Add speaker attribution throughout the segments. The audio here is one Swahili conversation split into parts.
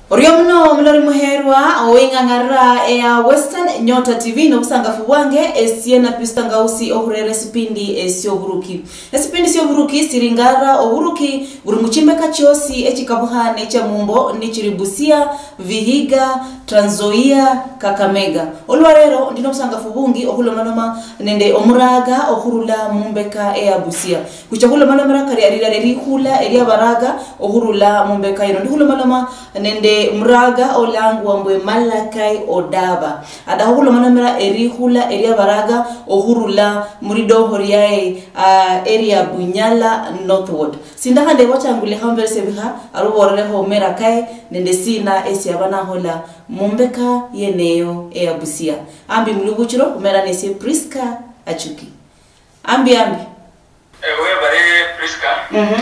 Speaker 1: Oriomno mlori muherwa oingangara ya Western Nyota TV no kusangafu wange esiena pistanga usi ohurere sipindi esio buruki. Esipindi sio buruki siringara oburuki buri muchimbe kachiosi echikabuhane cha mumbo ni chiribusia Vihiga Tranzoia Kakamega. Olwarero ndino kusangafu bungi ohulo manoma nende omuraga ohurula mumbeka ya Busia. Kuchahula manoma kari arirari hula eria baraga ohurula mumbeka ino ndihulo manoma nende muraga olangu ambwe Malachi Odaba adahulo manamera erihula eria baraga ohurula murido horiae area Bunyala Northward sindahande wachangule hambere sebiha aruborere ho Malachi nende sina esi abana hola mumbeka yeneo ea Busia ambi mluguchiro kumera nesi Priska Achuki ambi
Speaker 2: we bare Priska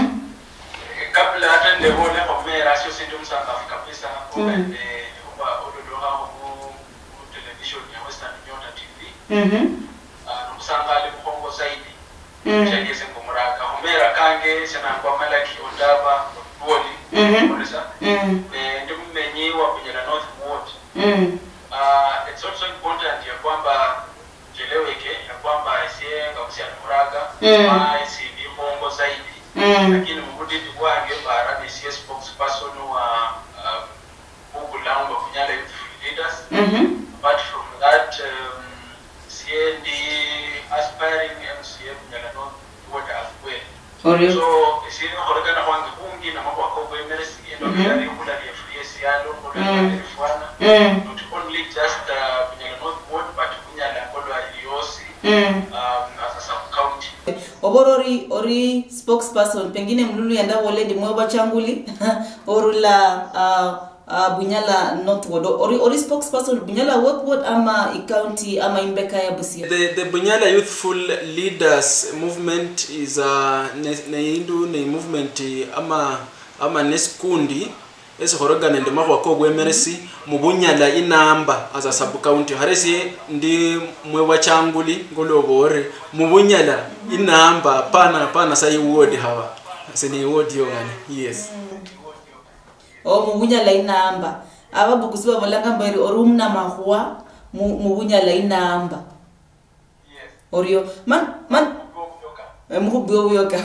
Speaker 2: kabla hata ndio wale homera sio sindu msanga kabisa kwa ododoha mu television ya Western Nyota TV msanga ali mkongo zaidi chagese kumuraka homera kange sana kwa Malachi Odaba woli polisa ndio mmenyiwa kwenye la North Ward it's also important ya kwamba jeleweke ya kwamba isiye ngausia muraga isi ni mkongo zaidi lakini mudidi wange bara ni spokesperson wa Bunyala Bunyala Youth Leaders. Apart from that, CND aspiring MCA Bunyala Northward as well. So, sino horagana wange bungi na mambo ako mercy endo kari kula ni FDS yalo kula ni Rifwana. Not only just Bunyala Northward but Bunyala Kolo Aliosi as a sub-county.
Speaker 1: Oborori ori spokesperson pengine mlulu yanda wole di mwewa changuli orula Bunyala Northward ori spokesperson Bunyala Northward ama county ama imbeka ya Busia.
Speaker 3: The Bunyala Youthful Leaders movement is a movement ama neskundi esihorogana ndema kwako gwemeresi mu Bunyala inamba as a sub county haresi ndi mwewa changuli ngolobore mu Bunyala inamba pana sai ward hawa sini ward yongani yes
Speaker 1: mu Bunyala inamba ababu kusiba balanga mbere orumna mahwa mu Bunyala inamba
Speaker 2: yes
Speaker 1: orio man muhubyo yoka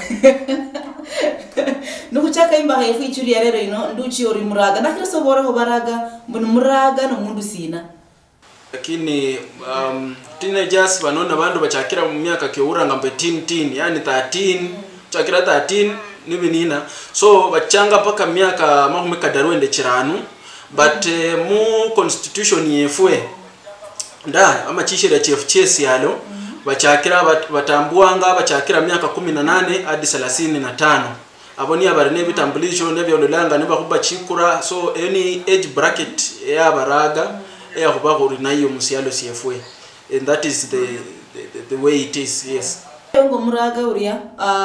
Speaker 1: nukuchaka imba hefu ichuri yarero ino nduchi ori muraga nakira sobora ho baraga mbona muraga no mundu sina
Speaker 3: lakini teenagers banona bandu bachakira mu myaka keuranga mbe teen yani 13 chakira 13 nibinina so bachanga paka myaka mahumeka darwende chiranu but mu constitution yefwe nda ama chishira chefches yalo bachakira batambuanga bachakira myaka 18 hadi 35 aboni abarene bitambulisho nebyololanga nibakuba chikura so any age bracket ya baraga ya kubahuri nayo musialo CFA and that is the way it is yes
Speaker 1: ngo muraga uria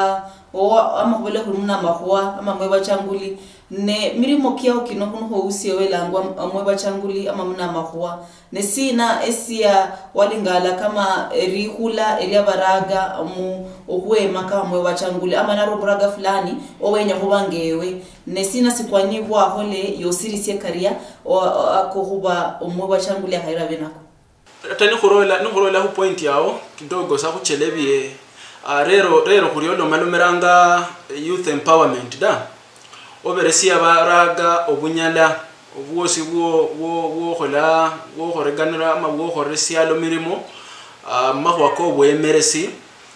Speaker 1: ama kubele kurumna mahwa ama mwewa changuli ne mirimo kiao kinokuno ho usiwe langwa mwewa changuli ama mna mahwa ne sina esia walingala kama rihula eria baraga mu okwe maka mwewa changuli ama naro baraga fulani owenya hubangewe ne sina sikwanyibwa hole yosirisiye karia akohuba mwewa changuli haira benako
Speaker 3: atani khorola hu point yao kidogo sa kuchelebie rero kuriolo malumeranga youth empowerment da oberesia baraga obunyala obwosi wo horeganira ama wo horesia lo mirimo mahwako bwemeresi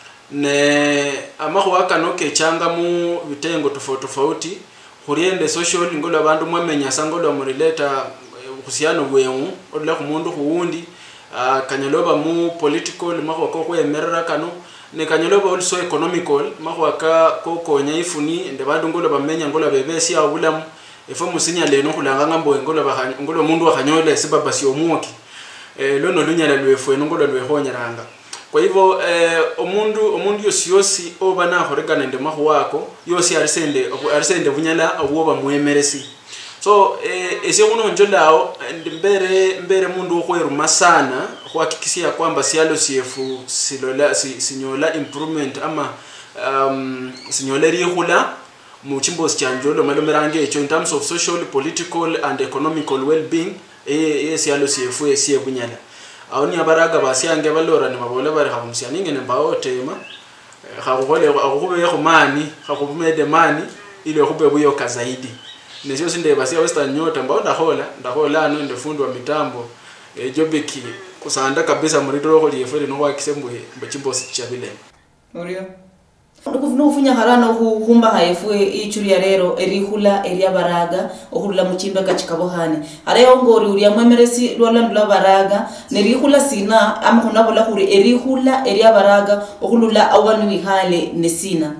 Speaker 3: ne amahwa kanoke changa mu bitengo tofauti kuriende social ngolo abantu mwamenya sangolo murileta kusiano bwengu odla ku mundu kuundi kanyaloba mu political mahwako kwemerera kano ne kanyaloba also economical mahwaka kokonya ifuni ende bandu ngolo bamenya ngolo bebesi abulamu efo musinya leno kulanga ngambo ngolo mundu wakanyola sibaba si omuki lono lunyala lwefwe ngolo lwehonyeranga kwa hivyo omundu yosi obana horegana ende mahwako yosi arsende Bunyala awoba mwemeresi so ese uno njolao mbere mundu okweruma sana kuhakikisia kwamba sialo CFU sinyola improvement ama sinyola rihula mu chimbosi chanjolo malomerange echo in terms of social, political and economical well-being siyalo siyefu siye bunyala awoni abaraga basiyange balora ne babole bari habumsiyaninge ne baotema khakubole akube khumani khakubumede mani ile khube buyoka zaidi nesio sinde basia Western Nyota mbao ndahola ano ndefundwa mitambo jobiki kusanda kabisa muritoro ko liyefere no wakisembwe mbachimbosi chabile
Speaker 1: Orio Ndukufuna ufunya harano humba haefu ichuri ya rero erihula eria baraga ohurula muchimba kachikabohane harayo ngori uria mwemeresi lwala baraga nerihula sina ama kunabola kuri erihula eria baraga ohulula awanu wihale nesina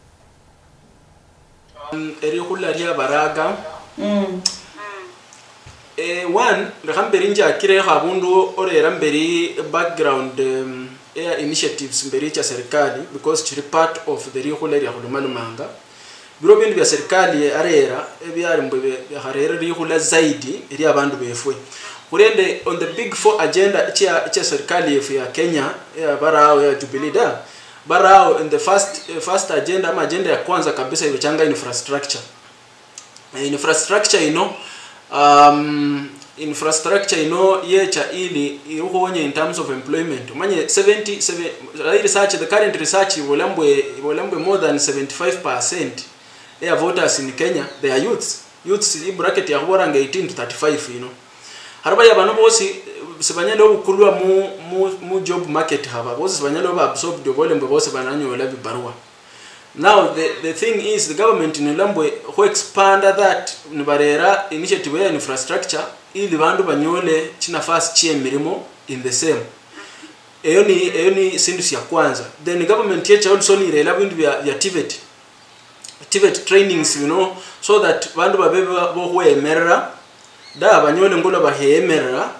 Speaker 3: erihula eria baraga one rekamberinja akire habundu orera mberi background initiatives mberi cha serikali because chiri part of the rihula ya hulumalumanga biro bindu bya serikali arera ebyari mbwe harera rihula zaidi iri abandu befwe kurende on the big four agenda cha serikali ya Kenya ya barao ya Jubilee barao in the first agenda ama agenda ya kwanza kabisa ilichanga infrastructure yecha ili ukonye in terms of employment manye 77 research the current research volambwe more than 75% ya voters in Kenya they are youths in bracket ya kuboranga 18 to 35 haraba ya bano bosi sibanyalo ukulwa mu job market haba bosi sibanyalo ba absorb the volume bosi bananyola bibarua. Now the thing is the government in Lambwe who expand that nibarera initiative ya infrastructure ili bandu banyole chinafasi chie mirimo in the same eyo ni sindu ya kwanza. Then the government yecha also ni rela bindu ya TVET trainings so that bandu babebe bo hwemerera da banyole ngola bahemerera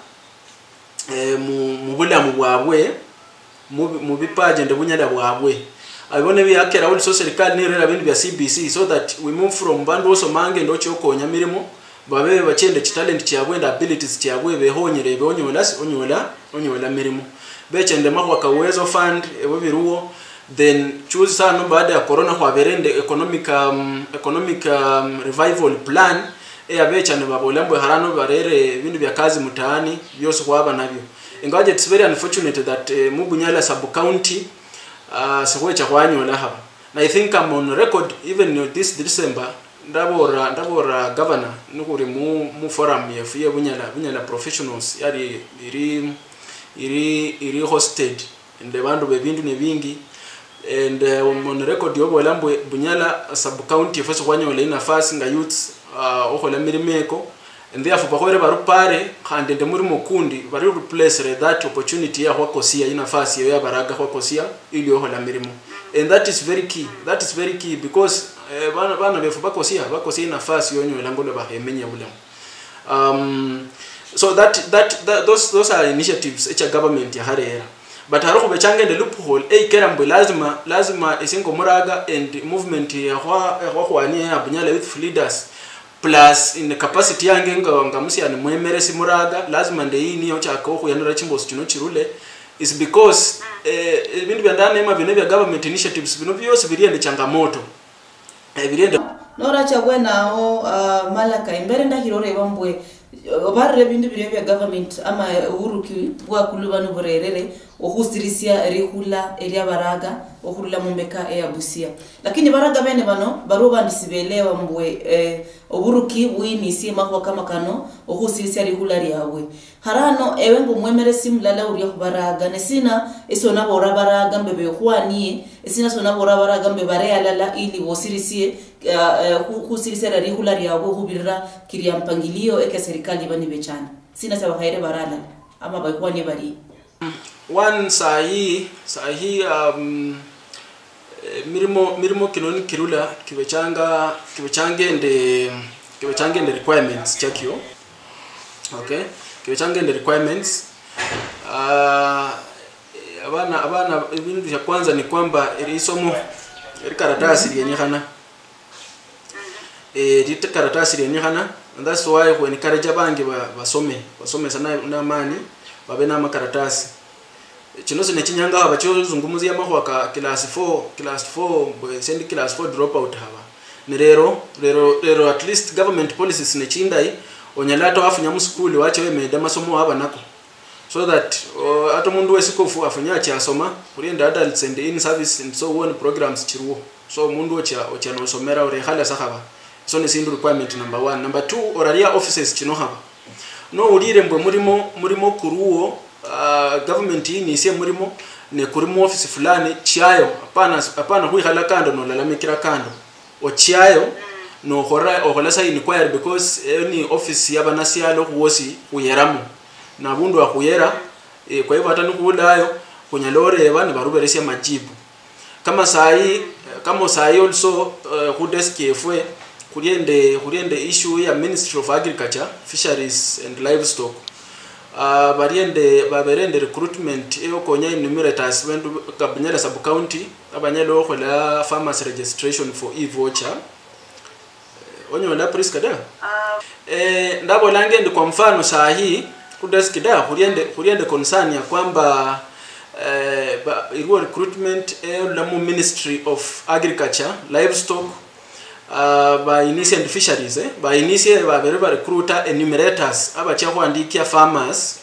Speaker 3: mu bulamu bwabwe mu bipaje ndebunyala bwabwe abone byakera also serikali ni rela bindu bya CBC so that we move from bandu also mange ndo chokonya mirimo babe bachende talent cyabwe and abilities cyabwe behonyere onyola mirimo bechende mahwa kawezo fund ebiruwo then choose sana baada ya corona kwa berende economic revival plan abechane babolambwe harano barere bindu bya kazi mutaani byose kwaba nabyo ingaje it's very unfortunate that mubunyala sub county sikwecha kwanyola haba. And I think I'm on record even this December ndabora governor nukuri mu forum ya bunyala professionals yari iri hosted inde bandu bebindu nebingi and on record yobo lambwe bunyala sub county feso kwanyola inafasi nga youths okola mirimeko and therefore bakwere barupare kandi ndemuri mukundi bari replace that opportunity ya kwakosia inafasi ya baraga kwakosia ili okola mirimo. And that is very key because bana befu bakosia nafasi yonyo langolo bahemenya bulamu. So those are initiatives each government ya harera but haroko bechange the loophole kerambwe lazima esingo muraga and movement ya kwani ya bunyala youth leaders plus in the capacity yange ngamusi ani mwemeresi muraga lazima ndeini yochako kuyanura chimbosi kino chirule is because bindu byandane ma bine bya government initiatives bino byose biriende changamoto biriende
Speaker 1: nora chagwe naho malaka imbere ndahirore bambwe obarre bindu bya government ama uruki bwa kulubano borerere ohusirisia rihula eria baraga ohurula mumbeka ya Busia lakini baraga bene bano baroba ndisibelewa mbwe oburuki wini sima kwa kama kano ohusirisia rihula riawe harano ewengo mwemere simlala uri baraga nesina esona bora baraga mbebe khwani esina sona bora baraga mbebe alala ili bosirisie husirisia rihula riawe hubirira kiria mpangilio eke serikali bani bechana sina sawa khaire barala ama bakwani bari
Speaker 3: one sahi mirimo kinoni kirula kibechange requirements chakio okay kibechange requirements abana ibindu vya kwanza ni kwamba ilisomo karatasi yenyekhana karatasi yenyekhana and that's why when encourage bangi basome sana na mani babe na makaratasi chinoso nechinyanga haba chozungumuzia mahwa ka class 4 sendi class 4 dropout haba ni rero at least government policies ne chindai onyalato afunya mu school wache wemeda masomo aba nako so that ato mundu wesikofu afunya cha soma kurienda adults and in service and so on programs chiruo so mundu ocha no somera ore hala sakaba so ne sindu requirement number 1. Number 2, oraria offices chino haba no urire mbwe murimo kuruo government ni ise murimo ne kurimo office fulani chiayo apana hui hala kando no lalamikira kando o chiayo no hola sa inquire because any office yabanasialo kuwosi uyeramu na bundu akuyera kwa hivyo hata nukudayo kunyalore bani baruberesia majibu kama sai also ku desk efwe kuriende issue ya Ministry of Agriculture, Fisheries and Livestock baberende recruitment konya enumerators wendu kabanyala sub county abanyalo khola farmers registration for e-voucher onyola priska da ndabo lange ndi kwa mfano saa hii ku desk da kuriende concern ya kwamba iliwo recruitment la Ministry of Agriculture, Livestock by initial fisheries by initial ba recruiter enumerators abacha kuandikia farmers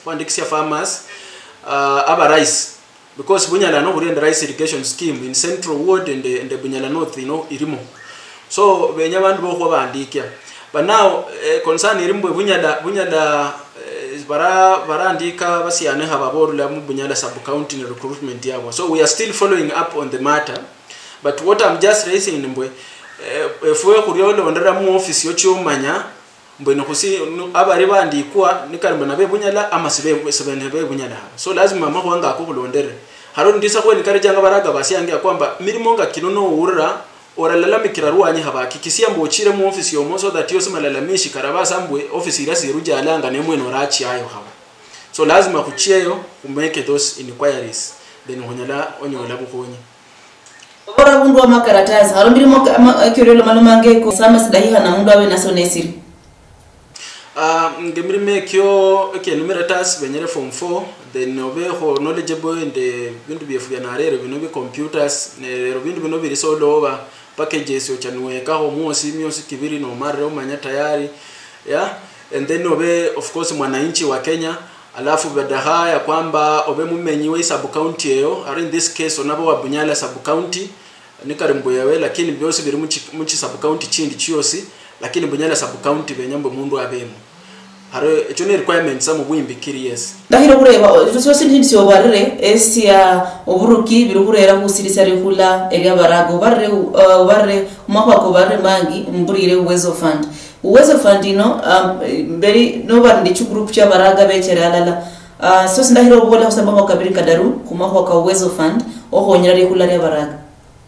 Speaker 3: aba rice because bunyala no kurienda rice irrigation scheme in Central Ward and bunyala north irimo so benya bandu boko bandikia but now concern irimbo bunyala barandika basiane hababorula mu bunyala sub county recruitment yabo so we are still following up on the matter but what I'm just raising mbwe efwe kuriolo ndara mu office yo cyomanya mbone kusi abari bandikwa nikaramba nabe bunyala amasibe sebene bunyala so lazima mahwanga ko bulondere haro ndisa ko nikarejanga baraga basiyange kwamba mirimo nga kinono urura oralalamikira ruwanyi habaki kisiambo ochire mu office yo so that yo semalalamishi karabasa mbwe office irasi rujalanga nemwe no rachi ayo haba so lazima kuchieyo umeke those inquiries then honyala onyola bukonyi
Speaker 1: Ora bundu wa makaratasi haro mirimo kyolelo malumange ko sama sidahiha na mundu awe naso nesiri ngemirime kyo enumerators benyere form 4 then obeho knowledgeable and bindu byefu bya narero bino bi computers ne rero bindu bino biri solo over packages yo chanweka ho myosi kibiri no mare omanya tayari yeah and then obe of course mwananchi wa Kenya alafu badaha ya kwamba obe mumenyiwe sub county eyo are in this case onabo wabunyala sub county nikarimbo yawe lakini byose biri muchi sub county chindi chiyosi lakini bunyala sub county benyambo mundu abemu haro echone requirements samu bwimbikiri yes ndahiro kureba so sindi obarre esia oburuki birukurera kusirisa rehula eri abarago barre umako barre mangi mburire uwezo fund ino beri no bandi chu group cha baraga bechere alala so ndahiro bola kusamba kwa kabiri kadaru kumako kwa uwezo fund ohonyera rehula eri abaraga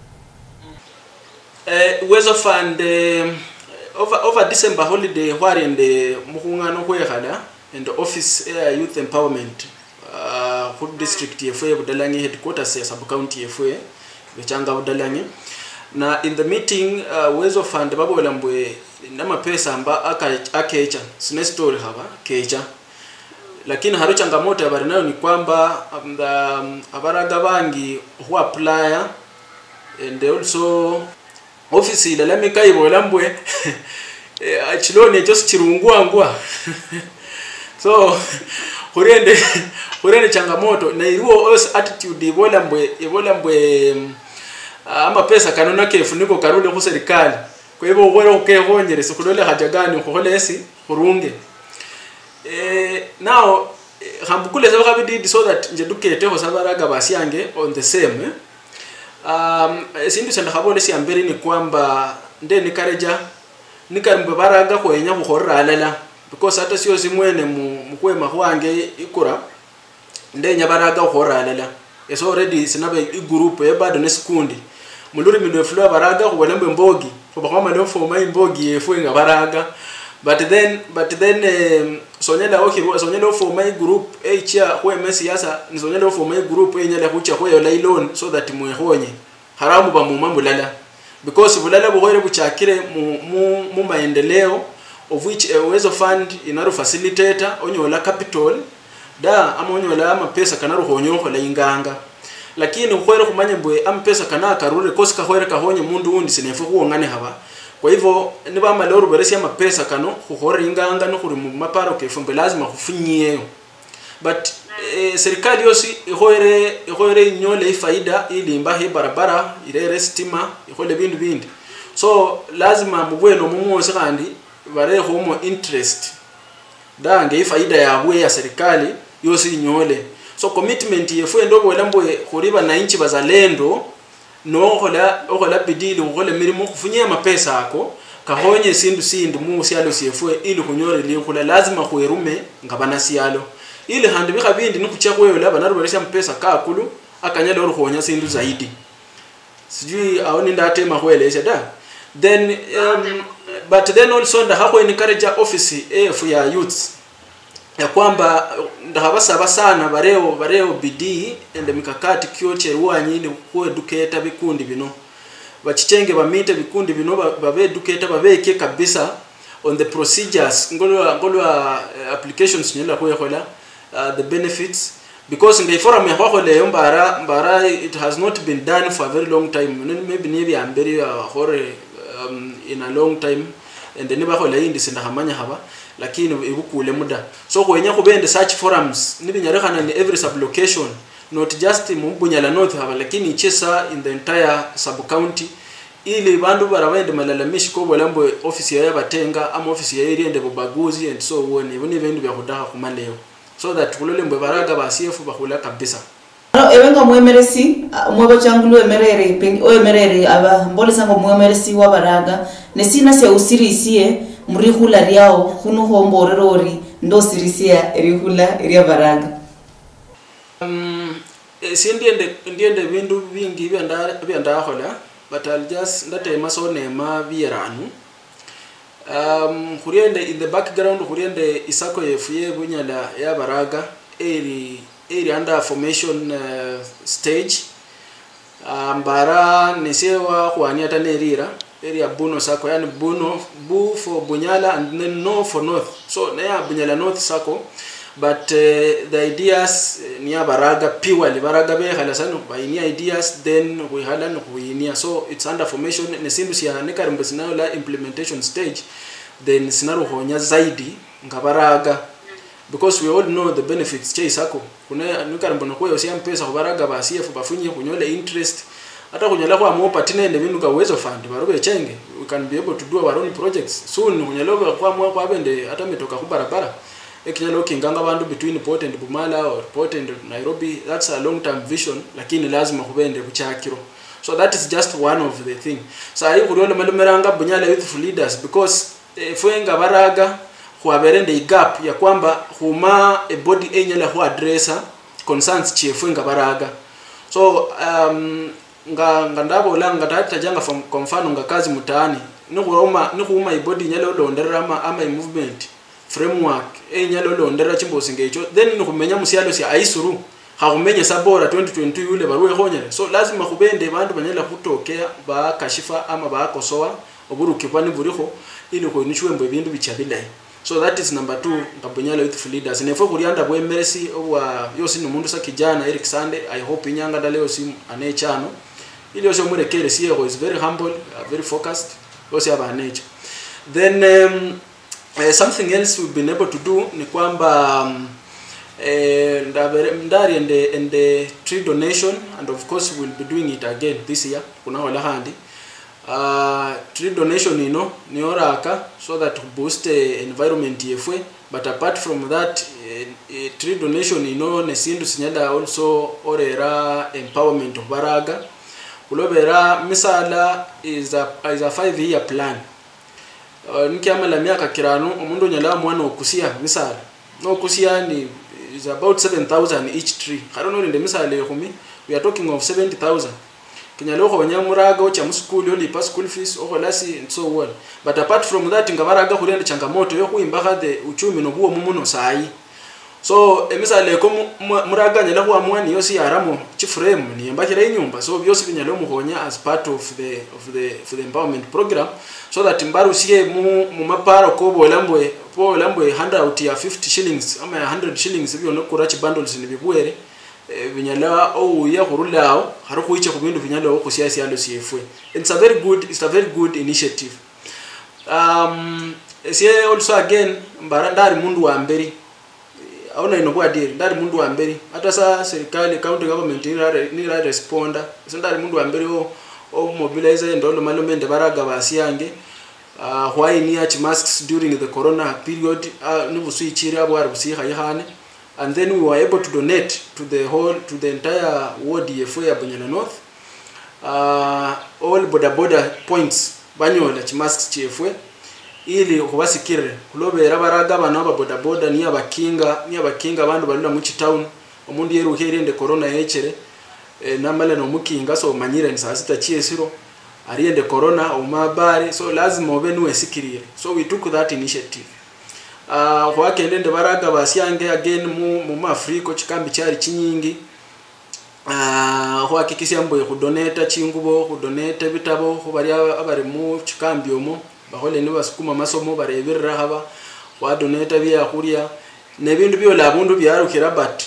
Speaker 3: uwezo fund over December holiday wari ende mukungano kwekhala and office youth empowerment food district yefwe budalangi headquarters ya sub county yefwe bechanga budalangi na in the meeting wezo fund babola mbwe namapesa amba akecha sine story haba kecha lakini haro changamoto ya bari nayo ni kwamba abaraga bangi who apply and also office ilalamika ibola mbwe achilone just chirungwa so horende changamoto na iliwo attitude ibola mbwe ama pesa kanona kefuniko karule ku serikali kwa hivyo ubora ukehonyere sikulole haja gani ukolesi urunge now hambukule zaba kabidi so that njedukete ho sabaraga basiyange on the same sindu senda khabole si ambere ni kwamba nde nikareja nikarimbe baraga kwenya bukhorra alala because hata sio simwene mukwema hwange ikura nde nyabaraga bukhorra alala is already sinabe igroup ebado nesikundi muluri minwe flo baraga kubalembe mbogi kubakoma no forma imbogi efwenga baraga but then sonyela forma group echa kweme siyasa nisonyela forma group enyala kucha kweyo lailon so that muehonye haramu ba mumambo lala because bulala buhore buchakire mu maendeleo of which uwezo fund inaru facilitator onyola capital da ama onyola ama pesa kanaru honyo la inganga lakini ukwere kumanya mbwe am pesa kana karure kosi kahore kahonye mundu undi sinefu kuongane haba kwa hivyo niba maloro beresi ya mapesa kano kuhoringanga no kuri mu maparo kefumbe lazima kufinyiyo but serikali yosi ihoere nyole faida ili mbahe barabara irere stima ihole bindu bindi so lazima mubweno mumwose kandi bareho mu interest dange faida yabwe ya serikali yosi nyole so commitment yefu ndobo lambwe kuriba na inchi bazalendo no hola bidili ngole mirimo kufunyia mapesa ako kahonye sindu mu sialo siefu ili kunyore linkula lazima kuerume ngabana sialo ili handi bika bindi nukuchakwe yola banaruberesha mpesa kakulu akanyalo ruhonya sindu zaidi sijui aoni ndatema kwelesha da then but then also ndahako encourage office for ya youths ya kwamba ndahabasaba sana bareo bidii ende mikakati kyoche ruwanyi ni ku educate bikundi bino bachichenge bamite bikundi bino babe educate babeke kabisa on the procedures ngolwa applications nyela kwehola the benefits because ngai forum ya hole mbara it has not been done for a very long time maybe amberi hore in a long time and then bahole indi sindahamanya haba lakini ibukule muda so kwenya kubende search forums nibinyarekana ni every sub location not just mu Bunyala North haba lakini chesa in the entire sub county ili bandu barabende malalamishi ko bolambo office ya batenga ama office ya area ndebo baguzi and so on ibone bindu bya kudaha kumaleo so that kulole mbe baraga basiefu bakula kabisa
Speaker 1: no ewenga mwemeresi mwebo changulu emerere aba mbole sango mwemeresi wa baraga nesina se usirisie murihula ryao kuno homborerori ndo sirisia erihula ria baraga
Speaker 3: ndiende bindu bingi byanda hola but I'll just ndate masone ma bieranu kuriende in the background kuriende isako yefuye Bunyala ya baraga eri under formation stage mbara nesewa kwani atanerira area Buno sako yani Bu for Bunyala and then No for North so na Bunyala North sako but the ideas ni baraga purely baraga be halasano by ni ideas then we halan kuinia so it's under formation nesindu sia nekarimbe sinayo la implementation stage then sinaro honya zaidi ngabaraga because we all know the benefits che sako kuna nekarimbe no kweyo sia mpesa kubaraga basiefu bafunye kunyole interest ata kunyala kwa mo partner ne bintu ka uwezo fund barobe chenge we can be able to do our own projects soon kunyala kwa mo kwa bende ata metoka ku barabara ekinyalo kinganga abantu between Port and Bumala or Port and Nairobi that's a long term vision lakini lazima kubende kuchakiro so that is just one of the thing so ayi kuriole malumeranga Bunyala youthful leaders because fwenga baraga kuaberende igap ya kwamba huma a body enyala ku addressa concerns chefwenga baraga so ngandabo langa tatajanga kwa mfano ngakazi mutaani nikuuma ibodi nyalo londera ama movement framework nyalo londera chimbosi ngecho then nikumenya musialo si aisuru hakumenya sabora 2022 yule baruwe honyere so lazima kubende bantu banyala kutokea ba kashifa ama ba kosoa oburuki kwani buriho ili ko nichwe mbo bintu bichabilaye so that is number 2 ngabunyala youthful leaders nefo kurianda bwe mercy obwa yosi numundu sa kijana Eric Sande I hope inyanga daleo si anechano ili yose murekere siyo is very humble very focused yose aba nature then something else we've been able to do ni kwamba ndari and the tree donation and of course we'll be doing it again this year kuna wala handi tree donation ni oraka so that to boost environment yefwe but apart from that tree donation nesindu sinyada also orera empowerment of baraga ulobera misala is a 5-year plan nikiamala miaka kirano omundu nyala mwana okusia misala no okusia ni is about 7,000 each tree karono nde misala yekumi we are talking of 70,000 kinyalo khonya muraga ocha muschool yo lipa school fees okholasi and so on but apart from that ngabaraga khulenda changamoto yo kuimba the uchumi no buo mumuno sai so emisale ko muraga nyala kwa mwani yosi aramo chi frame ni mbakira inyumba so byosi binyalo muhonya as part of the empowerment program so that mbaru siye mu maparo ko bolambwe handout ya 50 shillings ama 100 shillings byo no kurachi bundles ni bibwere binyala ya kurulao haruko iche kubindu binyala okusiasi alo CFA it's a very good initiative sie also again mbara ndari mundu wa mberi aona inokuwa diri ndari mundu wa mberi hata sa serikali county government ni responda ndari mundu wa mberi o mobilize ndolo malomende baraga basiyange why ni ach masks during the corona period nibusuichiri abo ari busiha yihane, and then we were able to donate to the entire ward yefu ya Bunyala North all border points banyola ch masks chefwe ili kubasikire kulobera baraga bana ba boda ni abakinga abantu balula mu town omundu yeru herende corona yechere namale no mukinga so manyire nsasita chiesiro ariende corona umabari, so lazima obe nuwe sikirire. So we took that initiative. Wakende nde baraga basyange again mu Afrika chikambi cyari chinyingi. Wakikisia mboye kudoneta chingubo, kudoneta bitabo kubari abari mu chikambi omo bahole ni basukuma masomo barebera haba wadoneta bya kuria nebindu byo labundu byarukira but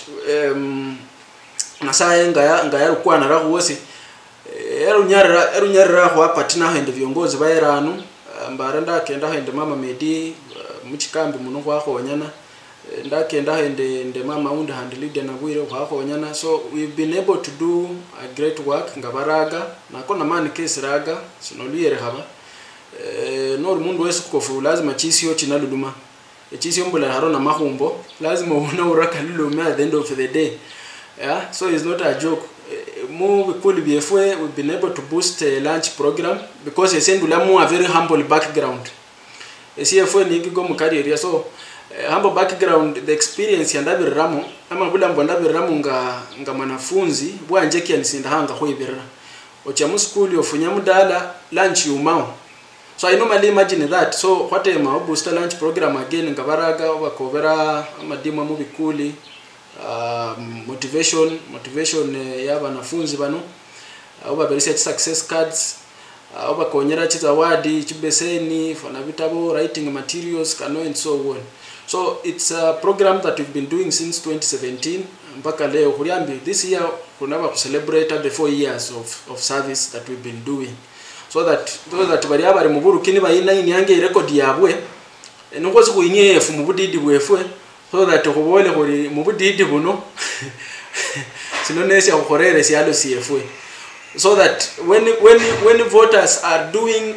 Speaker 3: nasaye ngaya rukwana rahuose erunyarra kwa patina hende viongozi bayeranu mbaranda kenda hende mama Medi muchikambi muno kwa khonyana ndakenda hende mama unda hand leader na bwire kwa khonyana. So we've been able to do a great work ngabaraga nakona mani case raga sinoliyere haba no mundu wese kukofu lazima chisio chinaluduma chisio mbula harona mahumbo lazima una uraka luluma at the end of the day. Yeah, so it's not a joke. We've been able to boost a lunch program because essentially a very humble background. CFO ni gigo mu career, so humble background, the experience yandabi ramo ama bula mbondabi ramo nga manafunzi bwanje kyansinda hanga hoibera ocha mu school yofunya mudala lunch yumao. So I normally imagine that. So what am I boost lunch program again ngabaraga bakobera amadimo mu bikuli motivation ya banafunzi bano oba research success cards oba konyera chizawadi chibeseni fana bitabo writing materials kano and so on. So it's a program that we've been doing since 2017 mpaka leo kuliambi this year kunaba ku celebrate the 4 years of service that we've been doing, so that bari abari mu burukini bayina yange record yabwe enongozi kuinye efu mu budidi bwefwe, so that kubole kuri mu budidi buno sinonese akorere sialo CFA, so that when voters are doing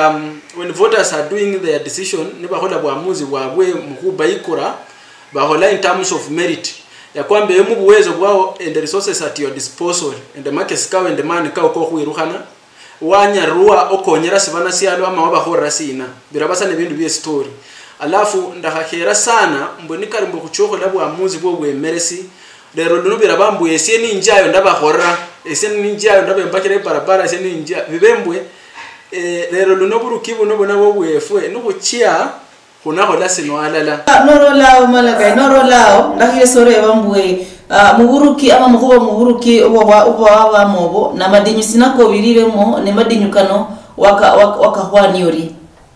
Speaker 3: their decision nibahola bwamuzi bwabwe mukuba ikura bahola in terms of merit ya kwamba yemu buwezo bwao and the resources at your disposal and the market scout and the man ka uko kwiruhana wanya ruwa okonyera sibana sialo ama wabahora sina birabasa nebindu bye story. Alafu ndahakera sana mboni karimbo kuchoko labo amuzi bwo bwemeresi lero luno birabambu ese ninjayo ndabahora ese ninjayo ndabembakire barabara ese ninja bibembwe lero luno burukibu no bona bo bwefwe no kuchia kunahola sino alala
Speaker 1: norolao Malachi norolao ndahire sore bambwe muburuki ama mukuba muburuki uba mobo na madinyu sinako biriremo ne madinyukano wakahwaniori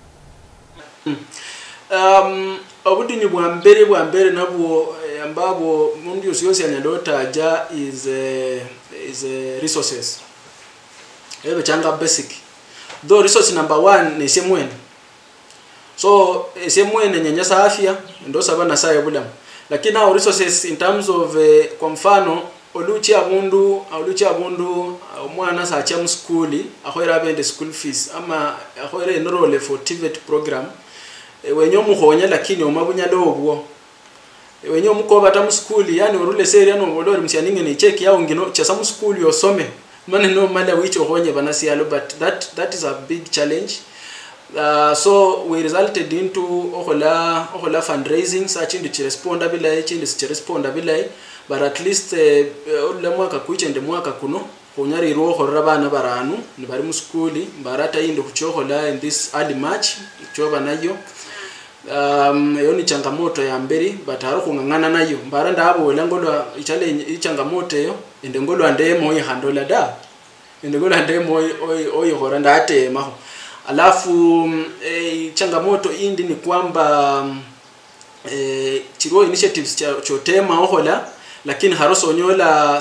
Speaker 3: obudinyu bwa mbere nabwo ambabo mundu yose anyalota ja is resources ebe changa basic though resource number 1 ni semwene, so semwene nyanyasa afya ndo sabana sayo bulamu, lakini now resources in terms of kwa mfano oluchi abundu omwana sacha mu school akhwera bende school fees ama akhwera enroll for TVET program wenyo muhonya lakini omabunyalo obwo wenyo mukoba ta mu school yani orule seri ano bolori msyaninge ni check yawo ngino chasa mu school yosome mane no mala wicho honye banasialo, but that is a big challenge. So we resulted into ohola fundraising such in the responda bilai chindi si responda bilai, but at least ole mwaka kuiche ende mwaka kuno kunyari roho rabana baranu ni bari mu school barata indo kuchohola in this early March choba nayo yoni changamoto ya mberi but haro kungangana nayo mbaranda abo langolwa challenge changamoto yo ende ngolwa ndemo yihandola da ende ngolwa ndemo oyo horanda ate maho. Alafu changamoto indi ni kwamba chiro initiatives chotema ohola lakini haro sonyola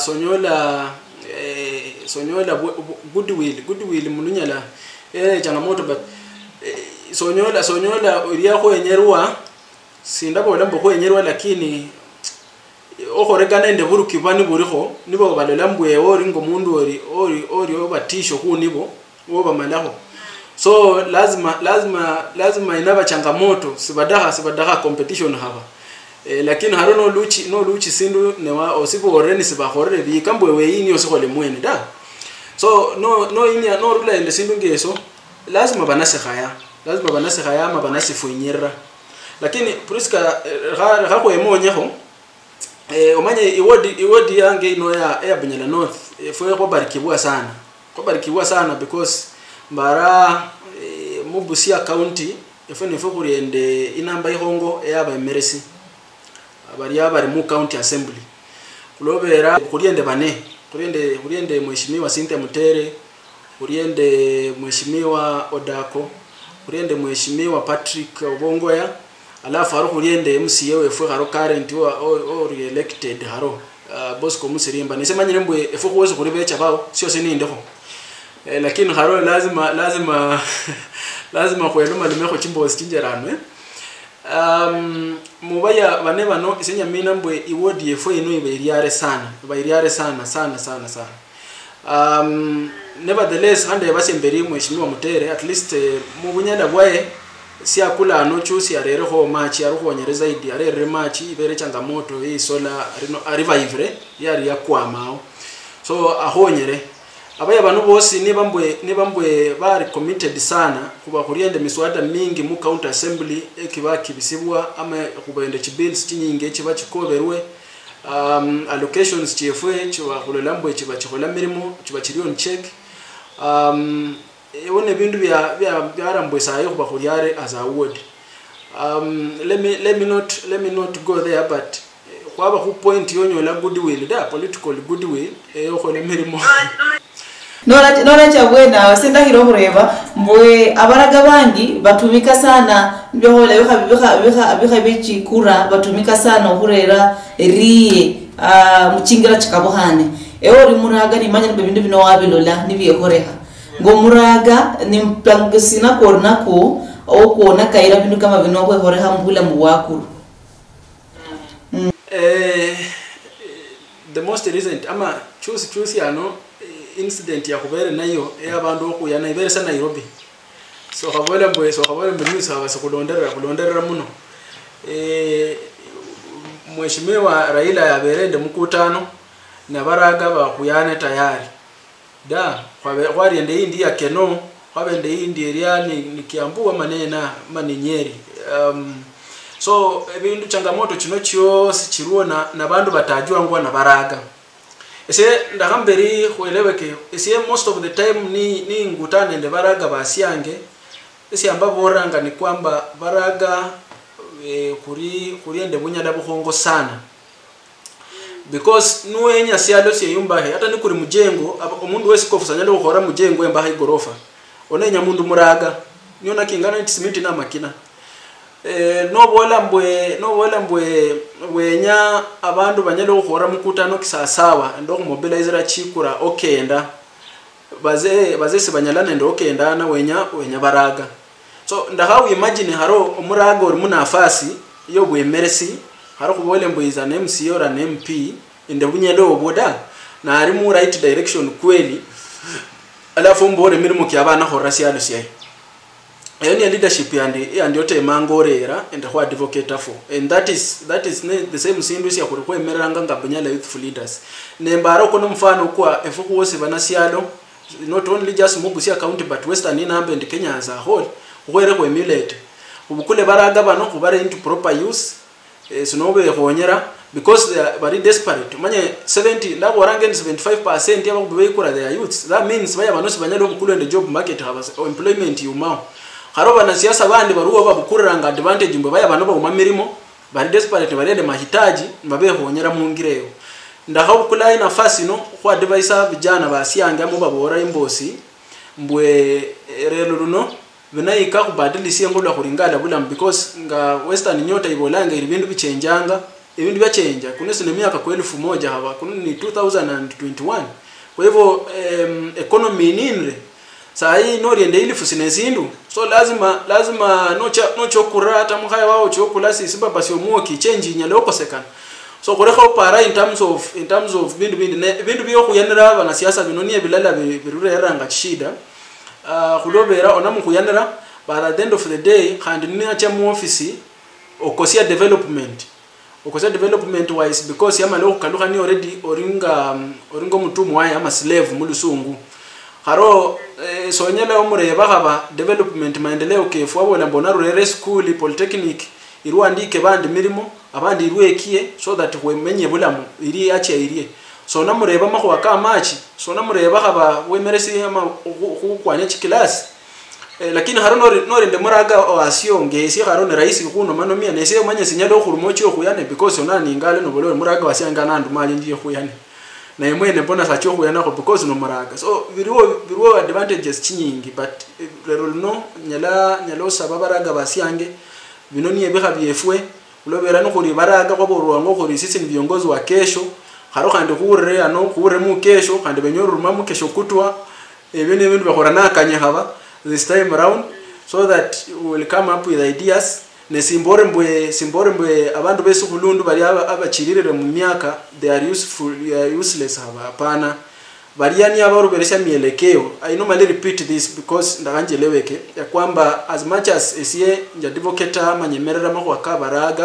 Speaker 3: goodwill mununyala changamoto, but sonyola uriya kwenyerwa sindabola mbo kwenyerwa lakini okoregana ende buruki bani buriho nibo balola mbwe ori ngo mundu ori obatisho ku nibo oba malaho so lazima inaba changamoto sibadaha competition haba lakini haro no luchi sindu newa osipo oreni sibahorere bikambwe weini osikole mwene da so no rula ende sindu ngeso lazima banase khaya ama banase fuinyera lakini Priska gakwe monyeho omanye iwodi yange ino ya Bunyala North fwe kubarikiwa sana because mbara mubusia county efone kuriende inamba ihongo yaba emeresi abari mu county assembly kulobera kuriende bane kuriende mheshimiwa Sinte Mutere kuriende mheshimiwa Odako kuriende mheshimiwa Patrick Obongoya alafu haro kuriende MCA wefu haro current o re-elected haro Bosco Musirimba nisema nyirembwe efu kuweza kuribecha bao sio sinindeko lakini haro lazima kweluma limeko chimbo stinjerano mubaya bane bano isenya mina mbwe iwodi yefu ino ibairiare sana nevertheless hande basemberi mheshimiwa Mutere at least mu Bunyala bwaye si akula no chusi arere ho match aruho nyereza idi arere match ibere changamoto hii sola ariva ivre yari yakwamao so ahonyere abaya banu bose nibambwe bari committed sana kuba kuriende miswada mingi mu county assembly ekibaki bisibwa ama kubende chibills chinyinge chiba chikoberwe allocations chefwe chiba kulelambwe chiba chikola mirimo chiba chirion check one bindu byarambwe sayo kuba kuriare as a award let me not go there but kwaba ku point yonyola goodwill da political goodwill yokole mirimo
Speaker 1: nora chabwena sendahiro kureba mbwe abaraga bangi batumika sana byohola biha bichi kura batumika sana kurera riye muchingira chikabuhane ori muraga ni manya bindu bino wabilola nibiyekoreha ngo muraga ni mplangisina kornako okona kaira bindu kama bino kwekoreha mbula muwakuru
Speaker 3: the most recent ama choose yano incident ya kubere nayo abantu okuyana ibere sana Nairobi so khabola news abase kulonderera muno mheshimiwa Raila yaberende mukutano nabaraga bakuyane tayari da kwariende indi ya Keno kwabende indi area ni Kiambu manena maninyeri so ebindu changamoto kino cyose kiruona nabandu batajwa ngwa nabaraga ese ndakamberi kweleweke ese most of the time ni ngutane nde baraga basyange ese ambapo oranga ni kwamba baraga kuriende Bunyala buhongo sana because nuwenya sialo se yumbahe hata ni kuri mujengo omundu wese kofusanya ndo khora mujengo embahe igorofa onenya mundu muraga niona kingana itimiti na makina no bola mbwe wenya abantu banyalo khora mukutano kisasawa ndo mobilizer chikura okenda baze sibanyalana ndo okenda na wenya baraga so ndahawe imagine haro omuraga ori munafasi yo bwemeresi haro kubole mbuiza na MCA ora na MP inde Bunyala oboda na ari mu right direction kweli alafu mbore mirimo kyabana horasi alusiye yani leadership yandi yote mangorera and who advocate for and that is the same sindu siya kuri emeranga nga Bunyala youthful leaders nembaro kono mfano kwa efuku wose banasialo not only just Mubusia county but western inambe and Kenya as a whole kwere ko emulate ubukule baraga bano kubare into proper use sinobe honyera because they are very desperate manye 70 ndabo warange 75% yaba kubeyikura their youths that means baya banosi banyalo bukulu and job market have employment yumao haroba na siasa bandi baruwa babukuranga advantage mbe baya bano ba mirimo bari desperate barende mahitaji mabe honyera mungireo ndakabukula nafasi no kwa advise vijana basyange amo babora imbosi mbwe rero runo venayika kubadilisia ngolwa kuringala bulam because nga western nyota ibolanga ibindu bichenjanga ibindu byachenja kunese ne miaka kwa 1000 haba kununi 2021 kwa hivyo economy ninre sai noriende ilifu sinezindu so lazima nochokura hata mukhaya wao chokula sisiba basi omuoki change nyalo kosekana so kureka para in terms of bindu byo kuyanira abana siasa binoni ebilala birureranga chida khulobera onamu kuyanira by the end of the day kandi ni acha mu office okosia development wise because yama lo kaluka ni already oringo mutumu waye ama slave mulusungu haro sonyela omureba kaba development maendeleo kefu abola mbona rurere school polytechnic irwandike bandi mirimo abandi irwekie so that wemenye bulamu iri acha iriye so namureba makwa ka machi so namureba kaba wemeresi ama kukwanya chikilasi lakini haro nori ndemuraga oasio ngesi haro ne rais kuno mano mia nese manye sinyalo khulumochi okuyane because onani ngale no bolo muraga wasianga nandu mali ndiye khuyane na yemwe ne bona sacho khuyana ko because no muraga so biriwo advantages chinyingi but rero no nyalo sababaraga basiange binoni ebika byefwe ulobera no kuri baraga kwa borwango kuri sisi ni viongozi wa kesho haro kandi kurere ano kure mu kesho kandi benyoru mu kesho kutwa ebene bintu bakorana kanye haba this time around so that we will come up with ideas ne simbore mbwe abantu besukulundu bali abachirire mu myaka they are useless hapana bali yani abaruberesha mielekeo. I normally repeat this because ndakanjeleweke ya kwamba as much as esie njadivoketa manyemerera makwa kabaraga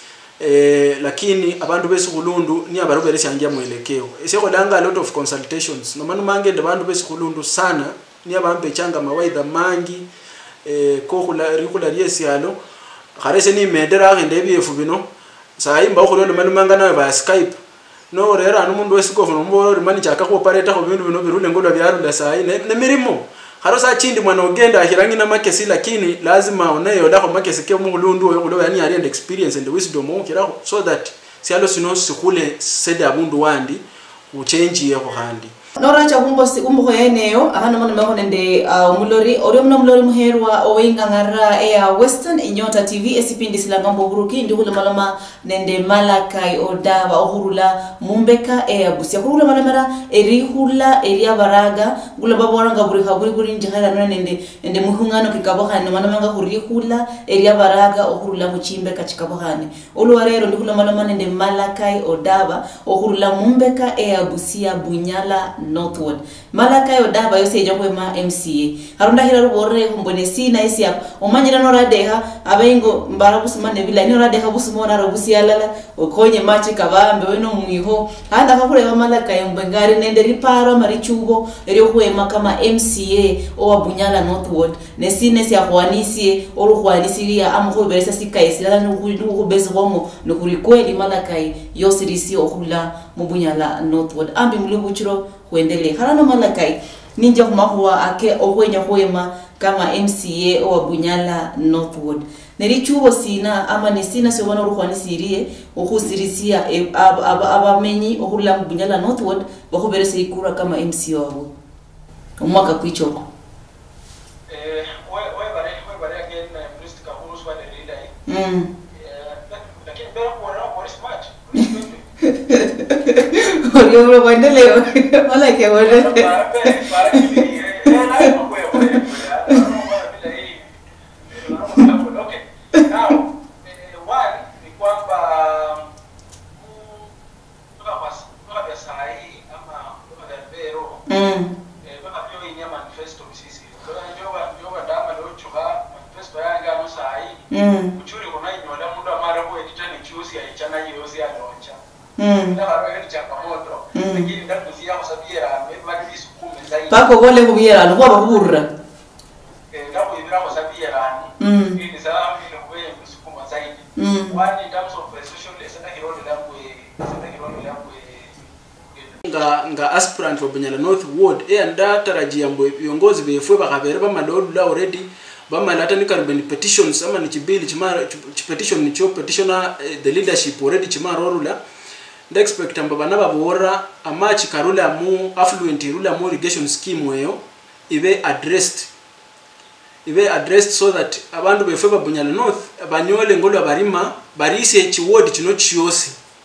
Speaker 3: lakini abantu besukulundu ni abaruberesha ngia mwelekeo esie kolanga a lot of consultations no manu mange ndabantu besukulundu sana ni abambe changa mawaidha mangi ko rikula riesialo kharese ni medera ngende byefu bino sai mba khulolo manu manga nawe ba Skype no rera anu mundu wesikofu no mboro rimani chaka ko pareta ko bintu bino birule ngolo byarunda sai ne mirimo haro sa chindi mwana ogenda ahirangi na makesi lakini lazima oneyo dako makesi ke mulundu okulo yani ari and experience and wisdom okira so that sialo sino sikule sede abundu wandi uchange yeko handi
Speaker 1: Noracha umbo yeneyo ahana mwana mako nende umulori oriomna mulori muherwa owenga ngara ya Western Nyota TV esipindi silangambo buruki ndihula malama nende Malachi Odaba ohurula mumbeka ya busia ohurula malamera erihula eria baraga gula baboranga buri njihara nende muhungano kikabohane manamanga hurihula eria baraga ohurula muchimbeka chikabohane oluwarero ndihula malama nende Malachi Odaba ohurula mumbeka ya busia bunyala Northwood. Malachi Odaba yose ejokwema MCA. Harunda hiraru borre humbonesi na isi yap. Omanyira noradeha abengo mbara busumane bila ni noradeha busumona robusi alala okonye machi kabambe weno mwiho. Handa kakureba Malachi mbengari nende riparo marichubo eryokwema kama MCA owa Bunyala Northwood. Nesine ya khwanisi olukhwanisiria amukhoberesa sikaisira n'ukubeza bomo nokurikweli Malachi yose risi okhula mu Bunyala Northwood. Ambi mulubuchiro kuendele harano Malachi ninja kumahuwa ake ohwenya kwema kama MCA owa Bunyala Northwood nerichubo sina ama nesina sebona urukhwanisirie okhusirisia abamenyi ohula mu Bunyala Northwood bakhoberesa ikura kama MCA wabo umwaka kwichoko
Speaker 2: we bare again Mr. Kahuru swa leader lakini bera kwa smart
Speaker 1: Orio bro kuendeleo Malachi Odaba
Speaker 2: para kili okay now one ni kwamba kwa sahi ama kwa vero baka pio inya manifesto sisi ndio ndama leo chuka manifesto yanga no sahi uchuri kuna inyola mundu amara ko edita ni chusi ya ichana yose ya loncha na haro ni changamoto lakini ndakuzia kwa sabiera mali sukume zaidi
Speaker 1: pako gole kubiera no kwa bahurra
Speaker 2: ndako ibira kwa sabiera ni salamu ile kwa sukuma zaidi one in terms of social lesson hero
Speaker 3: nga aspirant for Bunyala Northwood ndatarajia mbo viongozi befwe bakabere bamalolu la already bamalata ni carbon petitions ama ni chibili chimara petition ni cho petitioner the leadership already chimara orula nda expect amba bana babora amachi karula mu affluent rula mu irrigation scheme weyo ibe addressed so that abantu befwe ba Bunyala North banyole ngolo barima barise chiward chino chiyose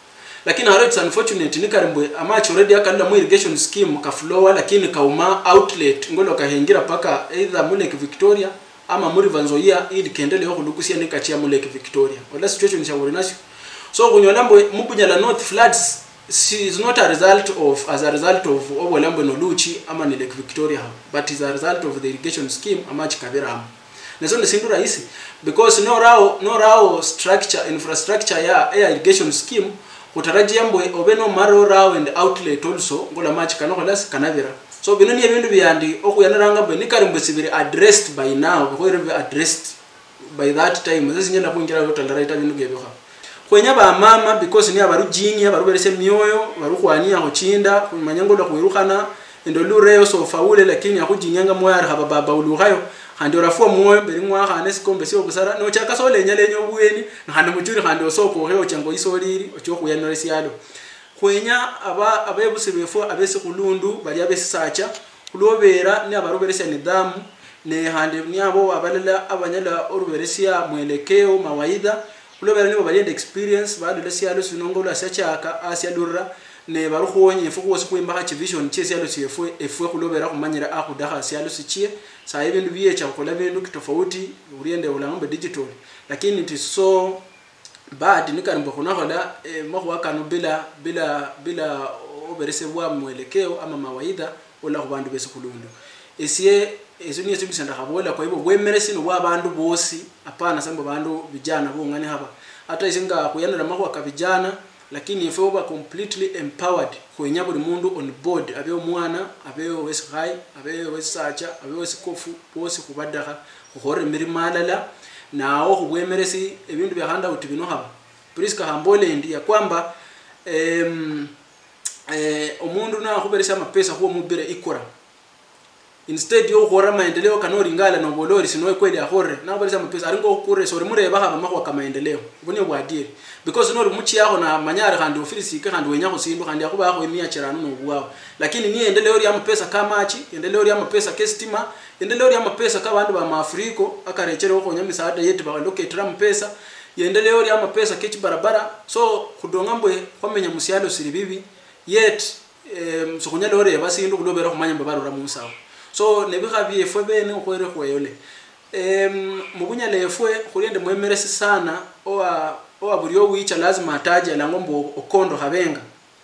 Speaker 3: lakini haro it's unfortunate ni karembwe amachi already akalla mu irrigation scheme ka flow lakini kauma outlet ngolo kahengira paka either mu Lake Victoria ama muri vanzoia ili kendele yo kulukusia ni kachia mu Lake Victoria wala situation cha urinasio so kunyolambo mubunyala north floods is not a result of obolambo no luchi ama ni Lake Victoria but is a result of the irrigation scheme amachi kabera nazo ni sindu rahisi because no rao infrastructure ya irrigation scheme kutarajia mbwe obeno maro rao and outlet also ngola machi kanokolas kanavera so binoni ebindu byandi okuyanaranga bwe nikarimbe sibiri addressed by now ko irebe addressed by that time zinyenda kuingira yotala right bindu gebyoha kwenya ba mama because ni abarujinyi abaruberese myoyo barukwania hochinda kumanyango ndo kuirukana ndo lureyo so faule lakini akujinyanga moyara haba baba uluhayo handi orafua moyo beri mwaha anesikombe sio kusara no chaka so lenya lenyo bweni handi mujuri handi osoko heo chango isoliri ochoku yanoresi yalo kwenya abebusi befo abese kulundu bali abese sacha kulobera ni abaruberese nidamu ne handi ni abo abalala abanyala oruberesia mwelekeo mawaidha kulobera ni bali experience bali lesiyalo sinongolo asachaka asialura ne barukhonye ifuko sikwimba ka vision chese yalo efwe kulobera kumanyira akudaha sialo sichie sa ibindu biye cha kola bindu kitofauti uriende ulambe digital lakini it is so bad nikarimba kunahola mahwaka no bila oberesebwa mwelekeo ama mawaidha ola kubandu besukulundu esiye ezuniye tubisanda kabola kwa hivyo bwemeresi no bwabandu bosi apana sambo bandu vijana bongani hapa hata isinga kuyanira mahwaka vijana lakini ifo ba completely empowered kwenya buli mundu on board abe omwana abe wesihai abe wesacha abe wesikofu bosi kubadaha kuhore mirimalala nao kubwemeresi ebindu bya handa utibino haba priska hambole ndi ya kwamba omundu na kuberesa mapesa huo mubire ikora instead yo hora maendeleo kanoringala no bolori sino kweli ahore na kuberesa mapesa aringo okure sori mureba haba mahwa kama maendeleo bone bwadire because no muchi yaho na manyara kandi ofisi ke kandi wenya kusindu kandi akuba aho emia cherano no bwao lakini ni endeleo ya mapesa kama achi endeleo ya mapesa kestima endeleo ya mapesa ka bandu ba Maafriko akarechere ko nyamisaada yetu ba loketera mapesa endeleo ya mapesa kechi barabara so kudongambwe kwamenya musialo siri bibi yet msukunyalo ore basindu kulobera kumanya mbabaro ramusawo so nebikhabi efwe bene okwere kweyole mubunyale efwe kuriende mwemeresi sana owa buriyo wicha lazima ataje langombo okondo habenga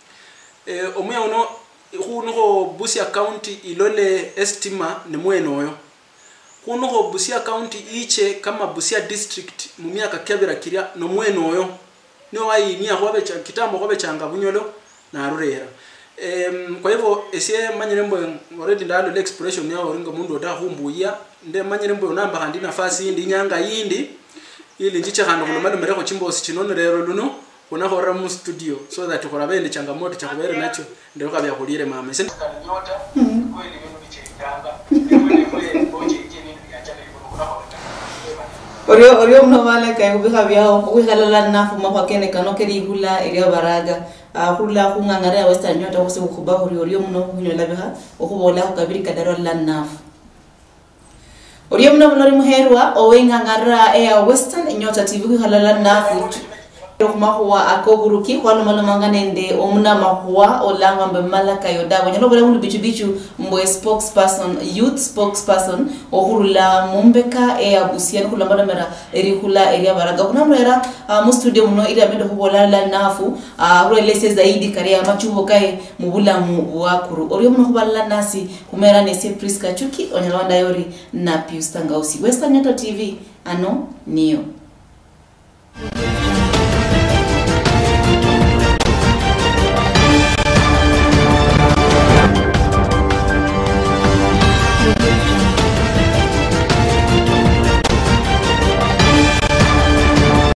Speaker 3: omuya uno hunuko Busia County ilole estima ni mwenoyo hunuko Busia County iche kama Busia District mu myaka kebera kiria no mwenoyo no wayi ni ahwabe cha kitambo kwabe changa bunyolo na arurera kwa hivyo esie manyirembo already ndalo expression yao ringa mundu otahumbuya nde manyirembo namba handi nafasi indi nyanga yindi ili njiche hano kuno madu mereko chimbo sichinone rero luno kuna hora mu studio so that ukora bende changamoto cha kubere nacho ndio kabya kulire mama sasa
Speaker 2: nyota kweli bindu bichitanga kweli boje ikini yacha kuna hora
Speaker 1: orio mno vale kai ubika byao kuhalala nafu mapa kene kanokeri hula erio baraga hula kungangare western nyota kose ukuba orio mno kunyola biha okubola ukabiri kadaro la nafu orio mno mlori muherwa owengangara western nyota tv kuhalala nafu Mahua akoburuki kwalo malamanganende omuna mahua olanga mbe Malachi Odaba nyalo bole mundu bichu mbo spokesperson youth spokesperson ohurula mumbeka Busia kula malamera erikula area baraga kuna mrera mu studio muno iri amendo hubola la nafu urelese zaidi kare machubo kae mubula mu wakuru orio muno hubala nasi kumera nese Priska Chuki onyalwanda yori na Pius Tangausi Western Nyota TV ano niyo